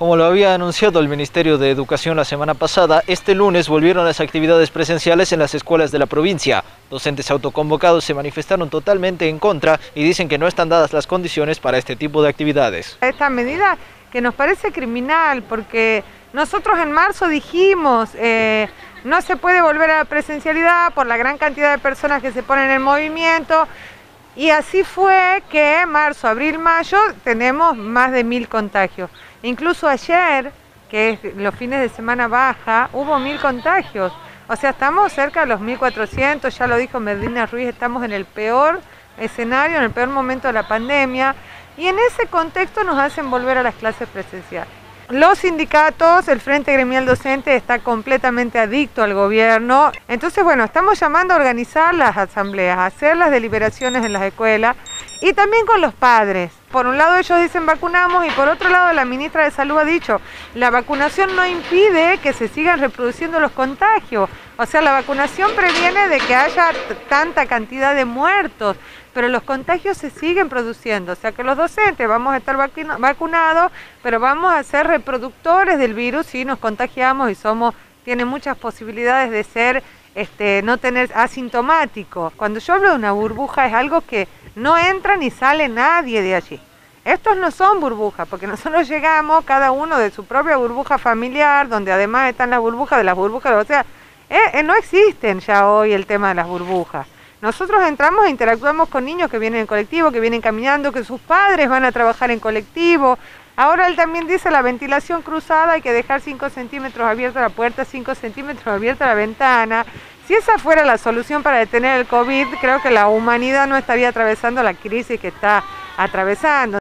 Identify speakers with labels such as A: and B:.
A: Como lo había anunciado el Ministerio de Educación la semana pasada, este lunes volvieron las actividades presenciales en las escuelas de la provincia. Docentes autoconvocados se manifestaron totalmente en contra y dicen que no están dadas las condiciones para este tipo de actividades.
B: Esta medida que nos parece criminal, porque nosotros en marzo dijimos no se puede volver a la presencialidad por la gran cantidad de personas que se ponen en movimiento. Y así fue que marzo, abril, mayo tenemos más de 1000 contagios. Incluso ayer, que es los fines de semana baja, hubo 1000 contagios. O sea, estamos cerca de los 1400, ya lo dijo Medina Ruiz, estamos en el peor escenario, en el peor momento de la pandemia. Y en ese contexto nos hacen volver a las clases presenciales. Los sindicatos, el Frente Gremial Docente está completamente adicto al gobierno. Entonces, bueno, estamos llamando a organizar las asambleas, a hacer las deliberaciones en las escuelas y también con los padres. Por un lado ellos dicen vacunamos y por otro lado la ministra de Salud ha dicho la vacunación no impide que se sigan reproduciendo los contagios. O sea, la vacunación previene de que haya tanta cantidad de muertos, pero los contagios se siguen produciendo. O sea que los docentes vamos a estar vacunados, pero vamos a ser reproductores del virus si nos contagiamos y tiene muchas posibilidades de ser, no tener asintomático. Cuando yo hablo de una burbuja es algo que no entra ni sale nadie de allí. Estos no son burbujas, porque nosotros llegamos cada uno de su propia burbuja familiar, donde además están las burbujas de las burbujas, o sea, no existen ya hoy el tema de las burbujas. Nosotros entramos e interactuamos con niños que vienen en colectivo, que vienen caminando, que sus padres van a trabajar en colectivo. Ahora él también dice la ventilación cruzada, hay que dejar 5 centímetros abierta la puerta, 5 centímetros abierta la ventana. Si esa fuera la solución para detener el COVID, creo que la humanidad no estaría atravesando la crisis que está atravesando.